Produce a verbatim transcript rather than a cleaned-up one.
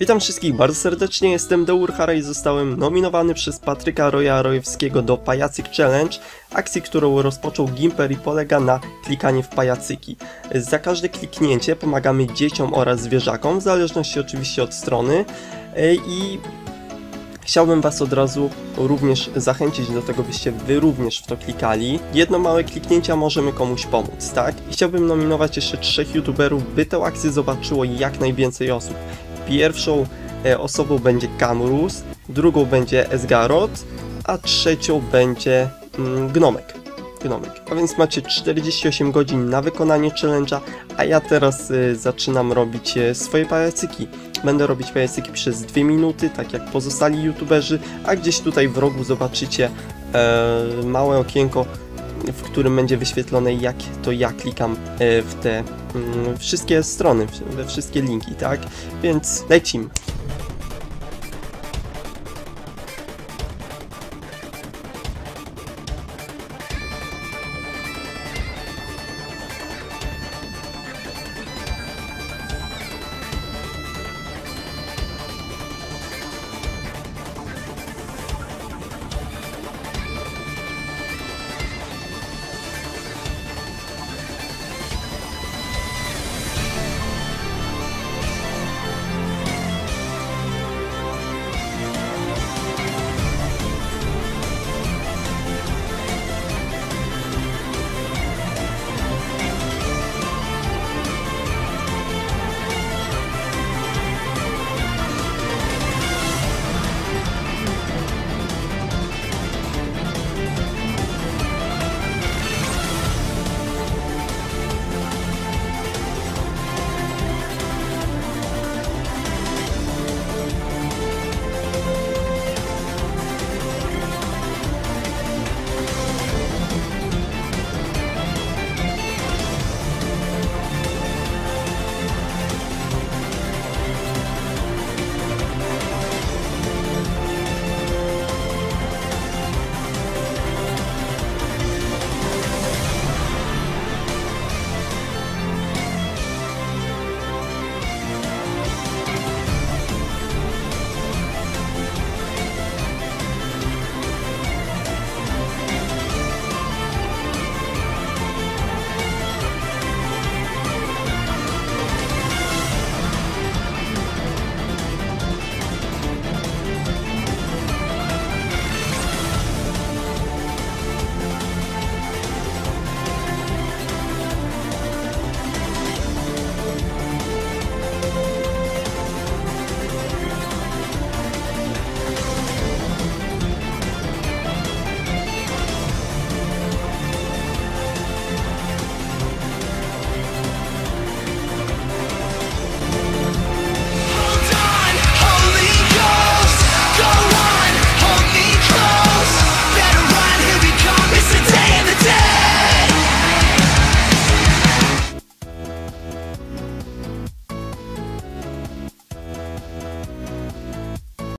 Witam wszystkich bardzo serdecznie, jestem Deurhara i zostałem nominowany przez Patryka Roya Rojewskiego do Pajacyk Challenge, akcji, którą rozpoczął Gimper i polega na klikaniu w pajacyki. Za każde kliknięcie pomagamy dzieciom oraz zwierzakom, w zależności oczywiście od strony, i chciałbym was od razu również zachęcić do tego, byście wy również w to klikali. Jedno małe kliknięcie, a możemy komuś pomóc, tak? I chciałbym nominować jeszcze trzech youtuberów, by tę akcję zobaczyło jak najwięcej osób. Pierwszą e, osobą będzie Kamrus, drugą będzie Esgarot, a trzecią będzie mm, Gnomek. Gnomek. A więc macie czterdzieści osiem godzin na wykonanie challenge'a, a ja teraz e, zaczynam robić e, swoje pajacyki. Będę robić pajacyki przez dwie minuty, tak jak pozostali youtuberzy, a gdzieś tutaj w rogu zobaczycie e, małe okienko, w którym będzie wyświetlone, jak to ja klikam w te mm, wszystkie strony, we wszystkie linki, tak? Więc lecimy.